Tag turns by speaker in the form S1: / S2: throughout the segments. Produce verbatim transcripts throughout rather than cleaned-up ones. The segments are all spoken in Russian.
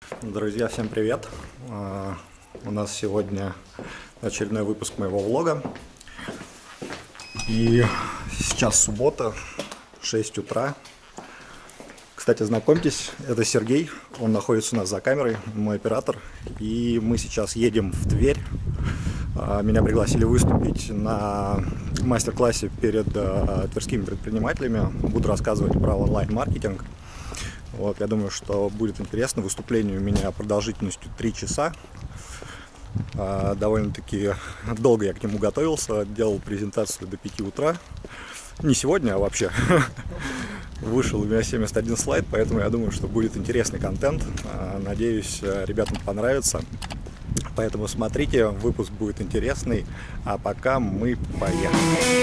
S1: Друзья, всем привет! У нас сегодня очередной выпуск моего влога. И сейчас суббота, шесть утра. Кстати, знакомьтесь, это Сергей, он находится у нас за камерой, мой оператор. И мы сейчас едем в Тверь. Меня пригласили выступить на мастер-классе перед тверскими предпринимателями. Буду рассказывать про онлайн-маркетинг. Вот, я думаю, что будет интересно. Выступление у меня продолжительностью три часа. А, довольно-таки долго я к нему готовился. Делал презентацию до пяти утра. Не сегодня, а вообще. Вышел у меня семьдесят один слайд, поэтому я думаю, что будет интересный контент. А, надеюсь, ребятам понравится. Поэтому смотрите, выпуск будет интересный. А пока мы поехали.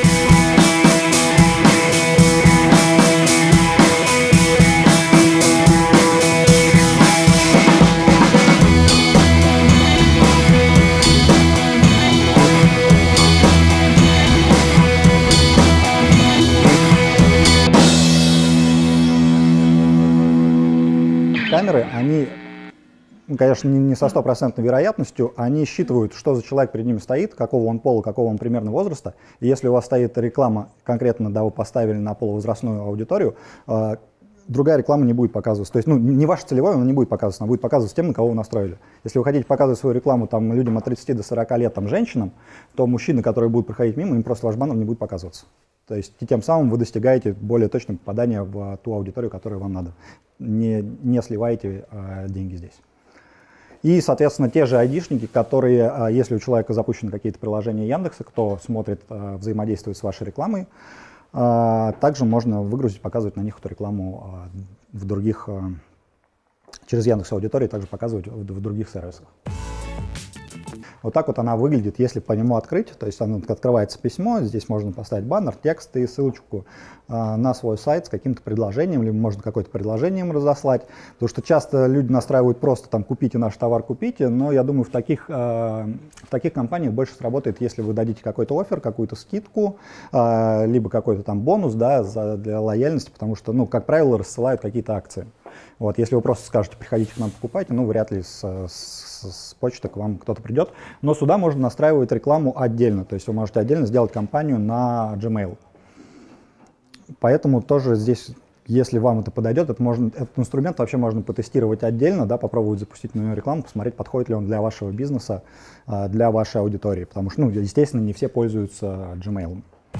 S1: Камеры, они, конечно, не со стопроцентной вероятностью, они считывают, что за человек перед ними стоит, какого он пола, какого он примерно возраста. И если у вас стоит реклама, конкретно, да, вы поставили на полувозрастную аудиторию, э, другая реклама не будет показываться. То есть, ну, не ваша целевая, она не будет показываться, она будет показываться тем, на кого вы настроили. Если вы хотите показывать свою рекламу там, людям от тридцати до сорока лет, там, женщинам, то мужчины, которые будут проходить мимо, им просто ваш баннер не будет показываться. То есть и тем самым вы достигаете более точного попадания в ту аудиторию, которую вам надо. Не, не сливаете а, деньги здесь. И, соответственно, те же айдишники, которые, а, если у человека запущены какие-то приложения Яндекса, кто смотрит, а, взаимодействует с вашей рекламой, а, также можно выгрузить, показывать на них эту рекламу а, в других, а, через Яндекс.Аудиторию, также показывать в, в других сервисах. Вот так вот она выглядит, если по нему открыть. То есть оно, открывается письмо, здесь можно поставить баннер, текст и ссылочку э, на свой сайт с каким-то предложением, либо можно какое-то предложение им разослать. Потому что часто люди настраивают просто там «купите наш товар, купите», но я думаю, в таких, э, в таких компаниях больше сработает, если вы дадите какой-то оффер, какую-то скидку, э, либо какой-то там бонус, да, за, для лояльности, потому что, ну, как правило, рассылают какие-то акции. Вот, если вы просто скажете «приходите к нам, покупайте», ну, вряд ли с, с с почты к вам кто-то придет. Но сюда можно настраивать рекламу отдельно, то есть вы можете отдельно сделать кампанию на Gmail. Поэтому тоже здесь, если вам это подойдет, это можно, этот инструмент вообще можно потестировать отдельно, да, попробовать запустить на него рекламу, посмотреть, подходит ли он для вашего бизнеса, для вашей аудитории. Потому что, ну, естественно, не все пользуются Gmail.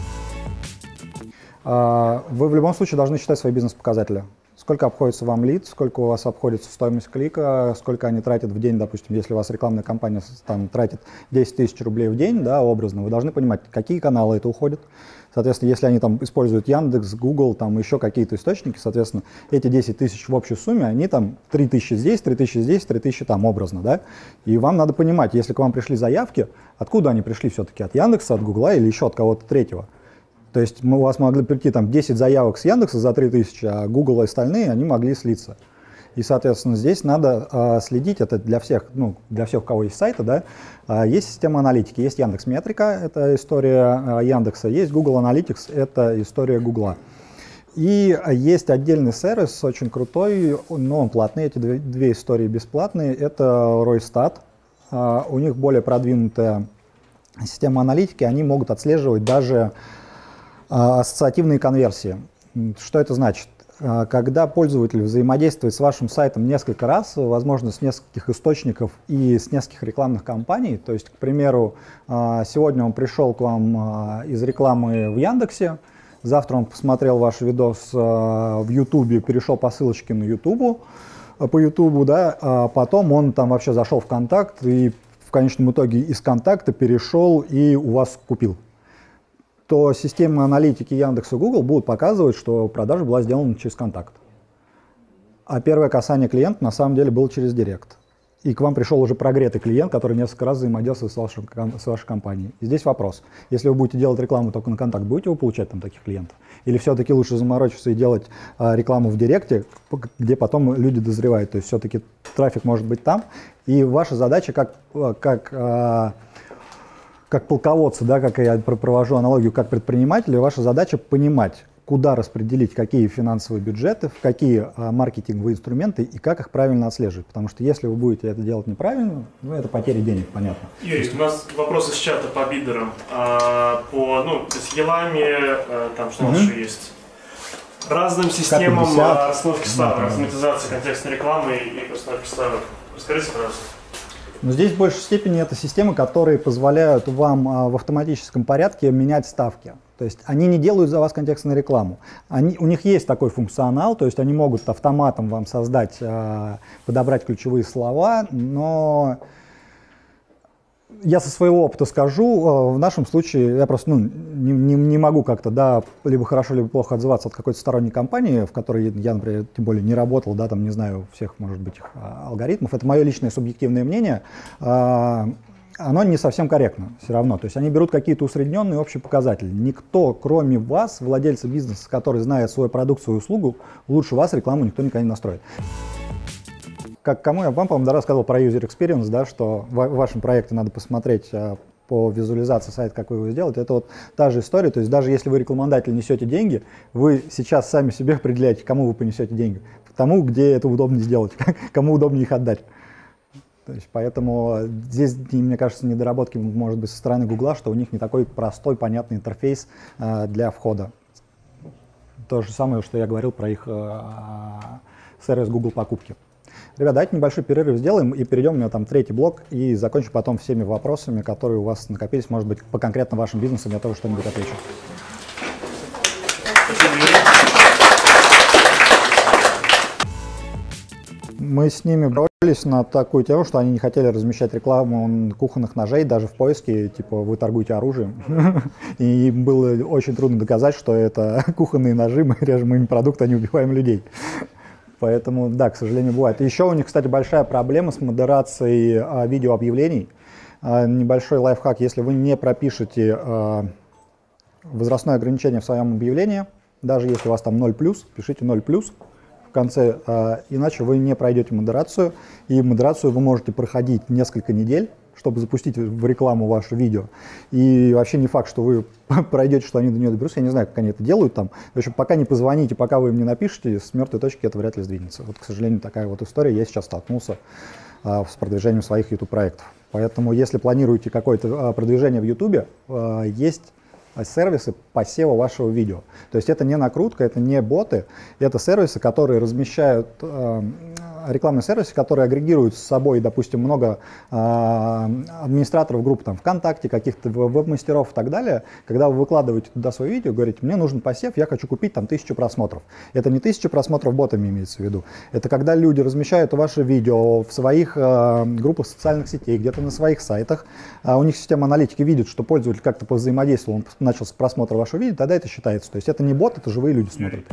S1: Вы в любом случае должны считать свои бизнес-показатели. Сколько обходится вам лид, сколько у вас обходится стоимость клика, сколько они тратят в день, допустим, если у вас рекламная кампания там, тратит десять тысяч рублей в день, да, образно, вы должны понимать, какие каналы это уходят. Соответственно, если они там используют Яндекс, Google, там еще какие-то источники, соответственно, эти десять тысяч в общей сумме, они там три тысячи здесь, три тысячи здесь, три тысячи там образно, да. И вам надо понимать, если к вам пришли заявки, откуда они пришли все-таки, от Яндекса, от Гугла или еще от кого-то третьего. То есть мы, у вас могли прийти там десять заявок с Яндекса за три тысячи, а Google и остальные, они могли слиться. И, соответственно, здесь надо э, следить, это для всех, ну, для всех, у кого есть сайты, да, э, есть система аналитики, есть Яндекс.Метрика, это история э, Яндекса, есть Google Analytics, это история Гугла. И есть отдельный сервис, очень крутой, но он платный, эти две, две истории бесплатные, это Ройстат, э, у них более продвинутая система аналитики, они могут отслеживать даже ассоциативные конверсии. Что это значит? Когда пользователь взаимодействует с вашим сайтом несколько раз, возможно, с нескольких источников и с нескольких рекламных кампаний, то есть, к примеру, сегодня он пришел к вам из рекламы в Яндексе, завтра он посмотрел ваш видос в Ютубе, перешел по ссылочке на Ютубу, по Ютубу, да, а потом он там вообще зашел в контакт и в конечном итоге из контакта перешел и у вас купил. То системы аналитики Яндекса и Google будут показывать, что продажа была сделана через контакт. А первое касание клиента на самом деле было через директ. И к вам пришел уже прогретый клиент, который несколько раз взаимодействует с, вашим, с вашей компанией. И здесь вопрос. Если вы будете делать рекламу только на контакт, будете вы получать там таких клиентов? Или все-таки лучше заморочиться и делать а, рекламу в директе, где потом люди дозревают? То есть все-таки трафик может быть там. И ваша задача как... как а, как полководцы, да, как я провожу аналогию, как предприниматели, ваша задача понимать, куда распределить какие финансовые бюджеты, в какие а, маркетинговые инструменты и как их правильно отслеживать. Потому что если вы будете это делать неправильно, ну, это потеря денег, понятно.
S2: Юрий, у нас вопрос из чата по бидерам. А, по, ну, с елами, а, там что у нас еще есть? Разным системам а, расстановки ставок, да, автоматизации контекстной рекламы и расстановки ставок. Расскажите, пожалуйста.
S1: Но здесь в большей степени это системы, которые позволяют вам а, в автоматическом порядке менять ставки. То есть они не делают за вас контекстную рекламу. Они, у них есть такой функционал, то есть они могут автоматом вам создать, а, подобрать ключевые слова, но я со своего опыта скажу, в нашем случае я просто ну, не, не, не могу как-то, да, либо хорошо, либо плохо отзываться от какой-то сторонней компании, в которой я, например, тем более не работал, да, там не знаю всех, может быть, их алгоритмов. Это мое личное субъективное мнение. Оно не совсем корректно все равно. То есть они берут какие-то усредненные общие показатели. Никто, кроме вас, владельца бизнеса, который знает свой продукт, свою услугу, лучше вас рекламу никто никогда не настроит. Как кому я вам, по-моему, да, рассказывал про user experience, да, что в вашем проекте надо посмотреть а, по визуализации сайта, как вы его сделаете. Это вот та же история. То есть даже если вы рекламодатель несете деньги, вы сейчас сами себе определяете, кому вы понесете деньги. Тому, где это удобно сделать, кому удобнее их отдать. То есть, поэтому здесь, мне кажется, недоработки, может быть, со стороны Гугла, что у них не такой простой, понятный интерфейс а, для входа. То же самое, что я говорил про их а, сервис Google покупки. Ребята, давайте небольшой перерыв сделаем и перейдем на там третий блок и закончим потом всеми вопросами, которые у вас накопились, может быть, по конкретно вашим бизнесам, я тоже что-нибудь отвечу. Мы с ними боролись на такую тему, что они не хотели размещать рекламу кухонных ножей даже в поиске, типа вы торгуете оружием. И им было очень трудно доказать, что это кухонные ножи, мы режем ими продукт, а не убиваем людей. Поэтому, да, к сожалению, бывает. И еще у них, кстати, большая проблема с модерацией а, видеообъявлений. А, небольшой лайфхак, если вы не пропишете а, возрастное ограничение в своем объявлении, даже если у вас там ноль плюс, пишите ноль плюс в конце, а, иначе вы не пройдете модерацию. И модерацию вы можете проходить несколько недель, чтобы запустить в рекламу ваше видео. И вообще не факт, что вы пройдете, что они до нее доберутся. Я не знаю, как они это делают там. В общем, пока не позвоните, пока вы им не напишите, с мертвой точки это вряд ли сдвинется. Вот, к сожалению, такая вот история. Я сейчас столкнулся а, с продвижением своих YouTube-проектов. Поэтому, если планируете какое-то а, продвижение в YouTube, а, есть сервисы по сео вашего видео. То есть это не накрутка, это не боты, это сервисы, которые размещают, э, рекламные сервисы, которые агрегируют с собой, допустим, много э, администраторов групп там, ВКонтакте, каких-то веб-мастеров и так далее. Когда вы выкладываете туда свое видео, говорите, мне нужен посев, я хочу купить там тысячу просмотров. Это не тысяча просмотров ботами имеется в виду. Это когда люди размещают ваше видео в своих э, группах социальных сетей, где-то на своих сайтах. А у них система аналитики видит, что пользователь как-то повзаимодействовал, он начал с просмотра вашего видео, тогда это считается. То есть это не бот, это живые люди смотрят.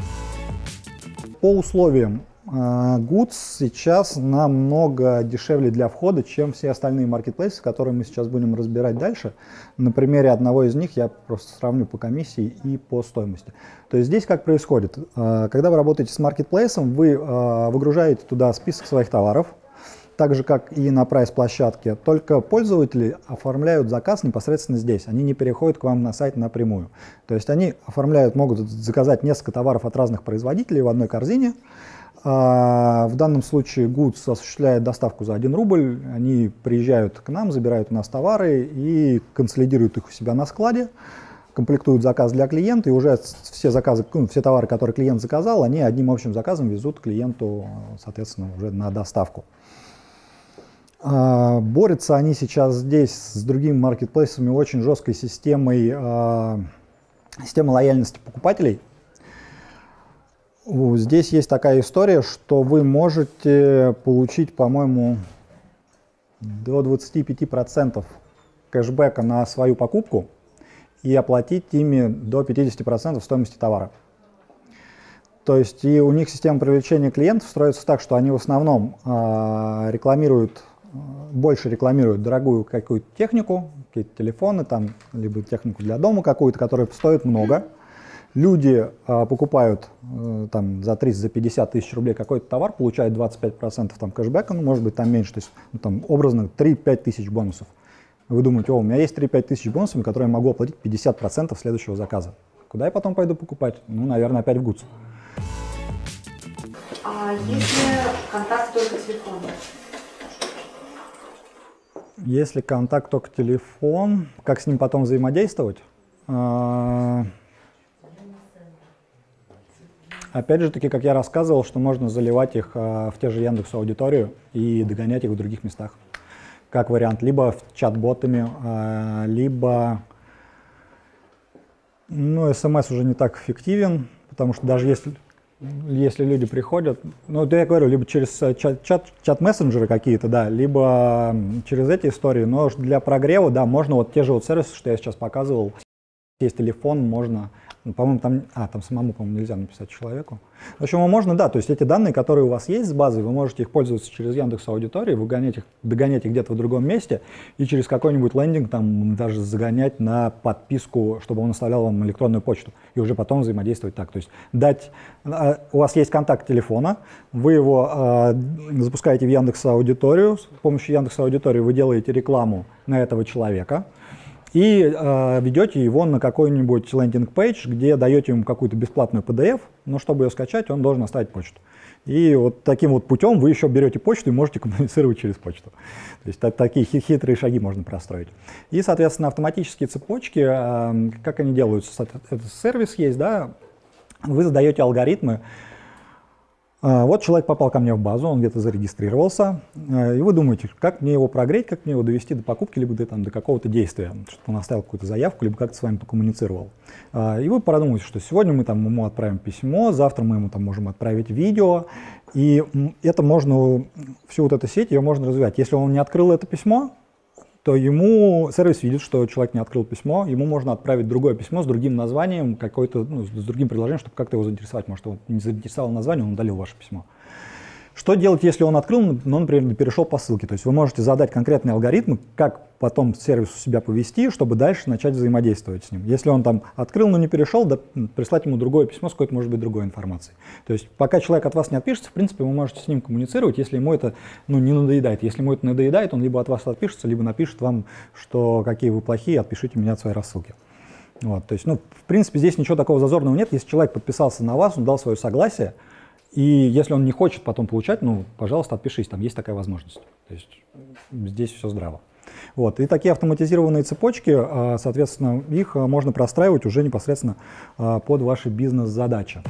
S1: По условиям Goods сейчас намного дешевле для входа, чем все остальные маркетплейсы, которые мы сейчас будем разбирать дальше. На примере одного из них я просто сравню по комиссии и по стоимости. То есть здесь как происходит? Когда вы работаете с маркетплейсом, вы выгружаете туда список своих товаров, так же, как и на прайс-площадке, только пользователи оформляют заказ непосредственно здесь, они не переходят к вам на сайт напрямую. То есть они оформляют, могут заказать несколько товаров от разных производителей в одной корзине. А в данном случае Goods осуществляет доставку за один рубль, они приезжают к нам, забирают у нас товары и консолидируют их у себя на складе, комплектуют заказ для клиента, и уже все заказы, все товары, которые клиент заказал, они одним общим заказом везут клиенту, соответственно, уже на доставку. Uh, борются они сейчас здесь с другими маркетплейсами очень жесткой системой, uh, системой лояльности покупателей. Uh, здесь есть такая история, что вы можете получить, по-моему, до двадцати пяти процентов кэшбэка на свою покупку и оплатить ими до пятидесяти процентов стоимости товара. То есть и у них система привлечения клиентов строится так, что они в основном uh, рекламируют больше рекламируют дорогую какую-то технику, какие-то телефоны, там, либо технику для дома какую-то, которая стоит много. Люди а, покупают а, там, за триста, за пятьдесят тысяч рублей какой-то товар, получают двадцать пять процентов там, кэшбэка, ну, может быть, там меньше, то есть ну, там, образно три-пять тысяч бонусов. Вы думаете, о, у меня есть три-пять тысяч бонусов, которые я могу оплатить пятьдесят процентов следующего заказа. Куда я потом пойду покупать? Ну, наверное, опять в Гудс.
S3: А если контакт только телефон?
S1: Если контакт только телефон, как с ним потом взаимодействовать? Опять же таки, как я рассказывал, что можно заливать их в те же Яндекс.Аудиторию и догонять их в других местах. Как вариант, либо чат-ботами, либо, ну, смс уже не так эффективен, потому что даже если, если люди приходят, ну, да я говорю, либо через чат, чат, чат-мессенджеры какие-то, да, либо через эти истории, но для прогрева, да, можно вот те же вот сервисы, что я сейчас показывал, есть телефон, можно, ну, по-моему, там, а, там самому, по-моему, нельзя написать человеку. В общем, можно, да, то есть эти данные, которые у вас есть с базой, вы можете их пользоваться через Яндекс.Аудиторию, выгонять их, догонять их где-то в другом месте и через какой-нибудь лендинг там даже загонять на подписку, чтобы он оставлял вам электронную почту, и уже потом взаимодействовать так. То есть дать, у вас есть контакт телефона, вы его э, запускаете в Яндекс.Аудиторию, с помощью Яндекс.Аудитории вы делаете рекламу на этого человека, и э, ведете его на какой-нибудь лендинг-пейдж, где даете ему какую-то бесплатную пи ди эф, но чтобы ее скачать, он должен оставить почту. И вот таким вот путем вы еще берете почту и можете коммуницировать через почту. То есть так, такие хитрые шаги можно простроить. И, соответственно, автоматические цепочки, э, как они делаются? Это сервис есть, да, вы задаете алгоритмы. Вот человек попал ко мне в базу, он где-то зарегистрировался, и вы думаете, как мне его прогреть, как мне его довести до покупки, либо до, там, до какого-то действия, чтобы он оставил какую-то заявку, либо как-то с вами покоммуницировал. И вы продумаете, что сегодня мы там, ему отправим письмо, завтра мы ему там, можем отправить видео, и это можно, всю вот эту сеть ее можно развивать. Если он не открыл это письмо, то ему сервис видит, что человек не открыл письмо, ему можно отправить другое письмо с другим названием, какой-то, ну, с другим предложением, чтобы как-то его заинтересовать. Может, он не заинтересовал название, он удалил ваше письмо. Что делать, если он открыл, но, например, не перешел по ссылке? То есть вы можете задать конкретный алгоритм, как потом сервису себя повести, чтобы дальше начать взаимодействовать с ним. Если он там открыл, но не перешел, да, прислать ему другое письмо с какой-то, может быть, другой информацией. То есть пока человек от вас не отпишется, в принципе, вы можете с ним коммуницировать, если ему это, ну, не надоедает. Если ему это надоедает, он либо от вас отпишется, либо напишет вам, что какие вы плохие, отпишите меня от своей рассылки. Вот, то есть, ну, в принципе, здесь ничего такого зазорного нет. Если человек подписался на вас, он дал свое согласие, и если он не хочет потом получать, ну, пожалуйста, отпишись, там есть такая возможность. То есть здесь все здраво. Вот. И такие автоматизированные цепочки, соответственно, их можно простраивать уже непосредственно под ваши бизнес-задачи.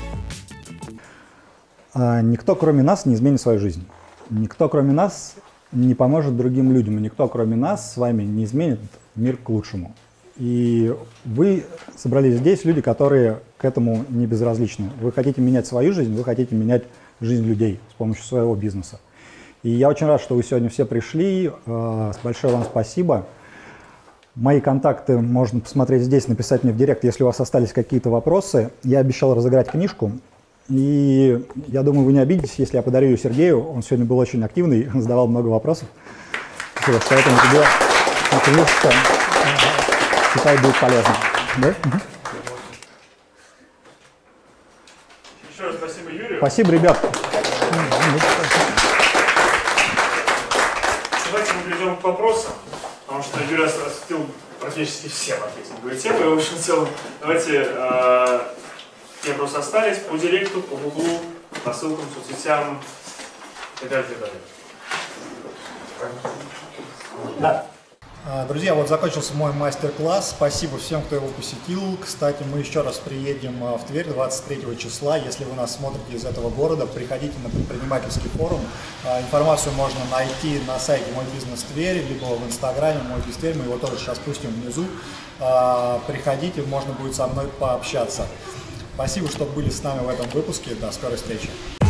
S1: Никто, кроме нас, не изменит свою жизнь. Никто, кроме нас, не поможет другим людям. И никто, кроме нас, с вами не изменит мир к лучшему. И вы собрались здесь, люди, которые к этому не безразличны. Вы хотите менять свою жизнь, вы хотите менять жизнь людей с помощью своего бизнеса. И я очень рад, что вы сегодня все пришли. Большое вам спасибо. Мои контакты можно посмотреть здесь, написать мне в директ, если у вас остались какие-то вопросы. Я обещал разыграть книжку. И я думаю, вы не обидитесь, если я подарю ее Сергею. Он сегодня был очень активный, задавал много вопросов. Спасибо, поэтому тебе книжка, считаю, будет полезно. Да?
S2: Еще раз спасибо Юрию.
S1: Спасибо, ребят.
S2: Давайте мы перейдем к вопросам, потому что Юрий осветил практически все маркетинговые темы. И, в общем, в целом, давайте, э, те вопросы остались по директу, по гуглу, по ссылкам, соцсетям и так далее, и так далее.
S1: Да. Друзья, вот закончился мой мастер-класс. Спасибо всем, кто его посетил. Кстати, мы еще раз приедем в Тверь двадцать третьего числа. Если вы нас смотрите из этого города, приходите на предпринимательский форум. Информацию можно найти на сайте Мой Бизнес Тверь, либо в инстаграме Мой Бизнес Тверь. Мы его тоже сейчас пустим внизу. Приходите, можно будет со мной пообщаться. Спасибо, что были с нами в этом выпуске. До скорой встречи.